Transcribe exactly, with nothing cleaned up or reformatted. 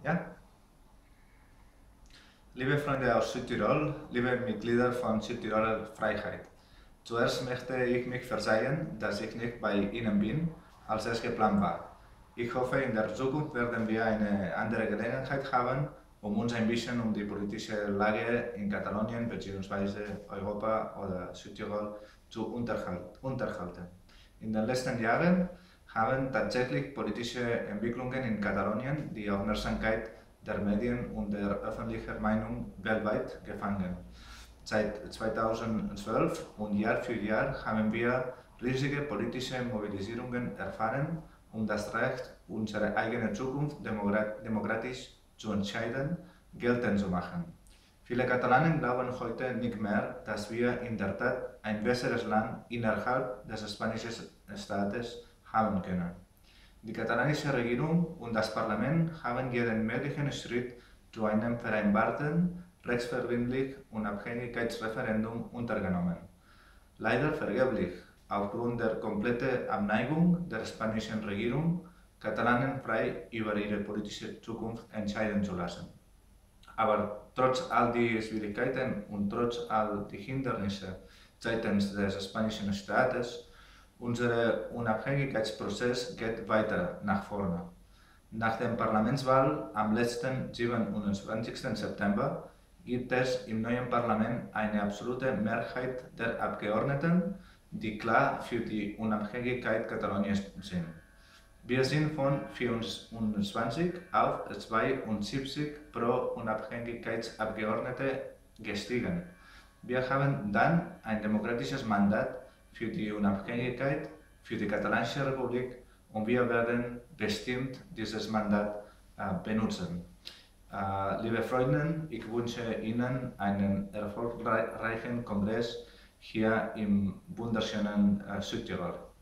Ja? Liebe Freunde aus Südtirol, liebe Mitglieder von Südtiroler Freiheit. Zuerst möchte ich mich verzeihen, dass ich nicht bei Ihnen bin, als es geplant war. Ich hoffe, in der Zukunft werden wir eine andere Gelegenheit haben, um uns ein bisschen um die politische Lage in Katalonien bzw. Europa oder Südtirol zu unterhalten. In den letzten Jahren haben tatsächlich politische Entwicklungen in Katalonien die Aufmerksamkeit der Medien und der öffentlichen Meinung weltweit gefangen. Seit zweitausendzwölf und Jahr für Jahr haben wir riesige politische Mobilisierungen erfahren, um das Recht, unsere eigene Zukunft demokratisch zu entscheiden, geltend zu machen. Viele Katalanen glauben heute nicht mehr, dass wir in der Tat ein besseres Land innerhalb des spanischen Staates haben können. Die katalanische Regierung und das Parlament haben jeden möglichen Schritt zu einem vereinbarten, rechtsverbindlichen Unabhängigkeitsreferendum unternommen. Leider vergeblich, aufgrund der kompletten Abneigung der spanischen Regierung, Katalanen frei über ihre politische Zukunft entscheiden zu lassen. Aber trotz all die Schwierigkeiten und trotz all die Hindernisse seitens des spanischen Staates, unser Unabhängigkeitsprozess geht weiter nach vorne. Nach der Parlamentswahl am letzten siebenundzwanzigsten September gibt es im neuen Parlament eine absolute Mehrheit der Abgeordneten, die klar für die Unabhängigkeit Kataloniens sind. Wir sind von vierundzwanzig auf zweiundsiebzig Pro-Unabhängigkeitsabgeordnete gestiegen. Wir haben dann ein demokratisches Mandat für die Unabhängigkeit, für die Katalanische Republik und wir werden bestimmt dieses Mandat äh, benutzen. Äh, liebe Freunde, ich wünsche Ihnen einen erfolgreichen Kongress hier im wunderschönen äh, Südtirol.